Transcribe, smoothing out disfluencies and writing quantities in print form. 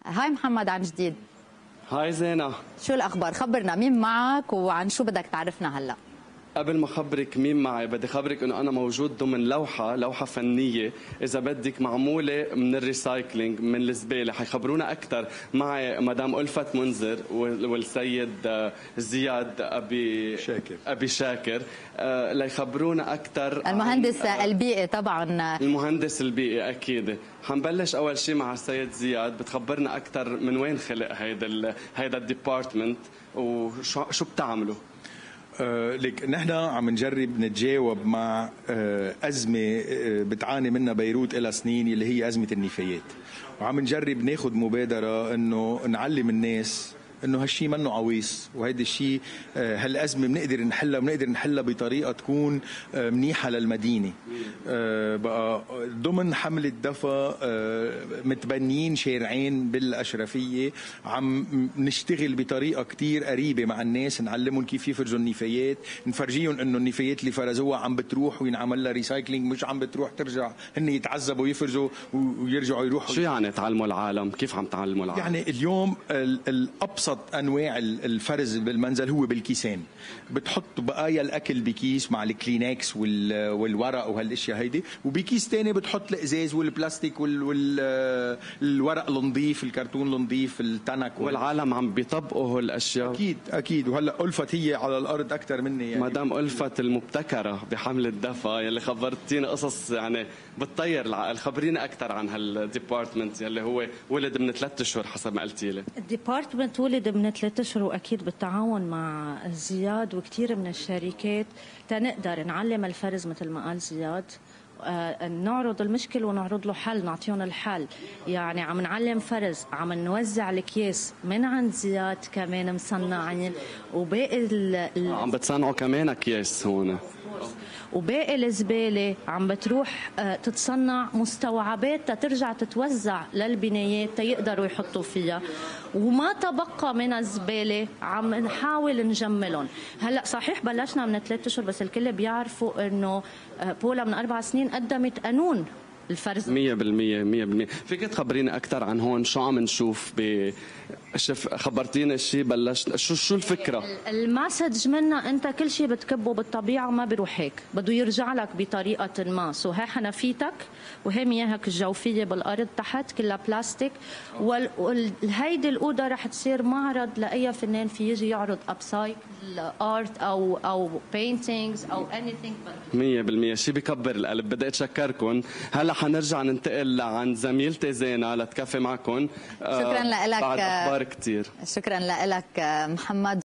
هاي محمد عن جديد. هاي زينة، شو الأخبار؟ خبرنا مين معك وعن شو بدك تعرفنا هلأ؟ قبل ما خبرك مين معي بدي خبرك انه انا موجود ضمن لوحة فنية اذا بدك معمولة من الريسايكلينج من الزبالة. حيخبرونا اكثر معي مدام ألفت منذر والسيد زياد ابي شاكر ليخبرونا اكثر. المهندس البيئي طبعا. المهندس البيئي اكيد. حنبلش اول شيء مع السيد زياد، بتخبرنا اكثر من وين خلق هيدا الديبارتمنت وشو بتعملوا؟ لك نحن عم نجرب نتجاوب مع أزمة بتعاني منها بيروت إلى سنين اللي هي أزمة النفايات، وعم نجرب ناخذ مبادرة إنه نعلم الناس انه هالشيء منه عويص، وهيدا الشيء هالازمه بنقدر نحلها بطريقه تكون منيحه للمدينه. بقى ضمن حمله دفا متبنيين شارعين بالاشرفيه، عم نشتغل بطريقه كتير قريبه مع الناس، نعلمهم كيف يفرزوا النفايات، نفرجيهم انه النفايات اللي فرزوها عم بتروح وينعمل لها ريسايكلينج، مش عم بتروح ترجع هن يتعذبوا ويفرزوا ويرجعوا يروحوا. شو يعني تعلموا العالم؟ كيف عم تعلموا العالم؟ يعني اليوم الابسط انواع الفرز بالمنزل هو بالكيسين، بتحط بقايا الاكل بكيس مع الكلينكس والورق وهالاشياء هيدي، وبكيس ثاني بتحط الازاز والبلاستيك والورق النظيف، الكرتون النظيف، التنك. والعالم عم بيطبقوا هالاشياء. اكيد. وهلا ألفت هي على الارض اكثر مني يعني. مدام ألفت المبتكره بحمله دفا يلي خبرتينا قصص يعني بتطير العقل. خبرينا اكثر عن هالديبارتمنت يلي هو ولد من 3 اشهر حسب ما قلتي لي. الديبارتمنت ولد من 3 اشهر، واكيد بالتعاون مع زياد وكثير من الشركات تنقدر نعلم الفرز مثل ما قال زياد، نعرض المشكل ونعرض له حل، نعطيهم الحل. يعني عم نعلم فرز، عم نوزع الاكياس من عند زياد كمان مصنعين، وباقي عم بتصنعوا كمان اكياس هون، وباقي الزباله عم بتروح تتصنع مستوعبات ترجع تتوزع للبنايات تيقدروا يحطوا فيها، وما تبقى من الزباله عم نحاول نجملهم. هلا صحيح بلشنا من 3 اشهر، بس الكل بيعرفوا انه بولا من 4 سنين قدمت قانون الفرز 100%. فيك تخبرينا اكثر عن هون شو عم نشوف خبرتينا الشيء بلشنا شو الفكره؟ المسج منا انت كل شيء بتكبه بالطبيعه ما بيروح هيك، بده يرجع لك بطريقه ما. هاي حنفيتك وهي مياهك الجوفيه بالارض تحت كلها بلاستيك، وهيدي الاوضه رح تصير معرض لاي فنان في يجي يعرض ابسايكل ارت او بينتينجز او anything. 100% شيء بكبر القلب. بدي اتشكركم. هلا حنرجع ننتقل عند زميلتي زينة لتكفي معكم. شكرا لك. بعد اخبار كثير. شكرا لك محمد.